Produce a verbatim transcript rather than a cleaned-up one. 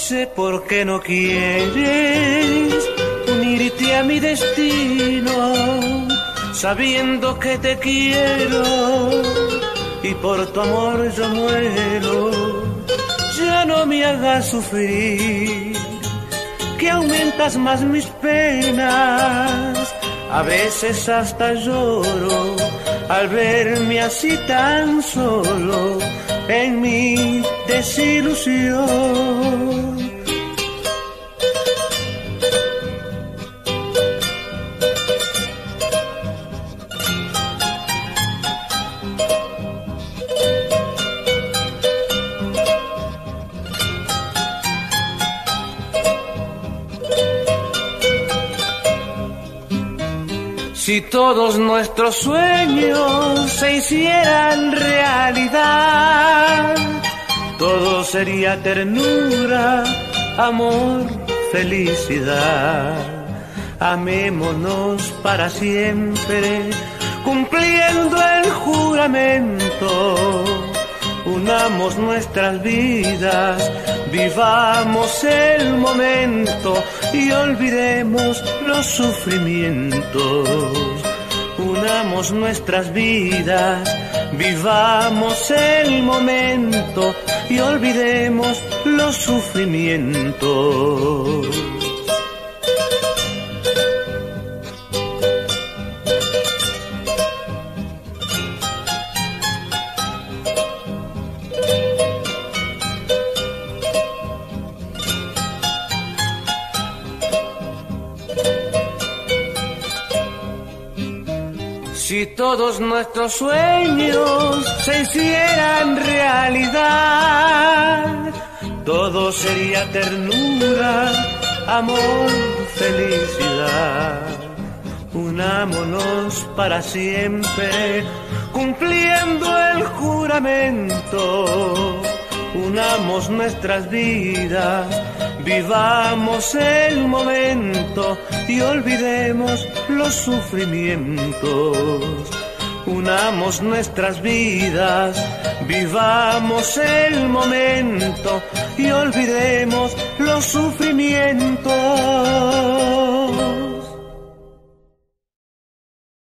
sé por qué no quieres unirte a mi destino, sabiendo que te quiero y por tu amor yo muero. Ya no me hagas sufrir, que aumentas más mis penas. A veces hasta lloro al verme así tan solo en mi desilusión. Si todos nuestros sueños se hicieran realidad, todo sería ternura, amor, felicidad. Amémonos para siempre, cumpliendo el juramento. Unamos nuestras vidas, vivamos el momento y olvidemos los sufrimientos. Unamos nuestras vidas, vivamos el momento y olvidemos los sufrimientos. Si todos nuestros sueños se hicieran realidad, todo sería ternura, amor, felicidad. Unámonos para siempre, cumpliendo el juramento. Unamos nuestras vidas, vivamos el momento y olvidemos los sufrimientos. Unamos nuestras vidas, vivamos el momento y olvidemos los sufrimientos.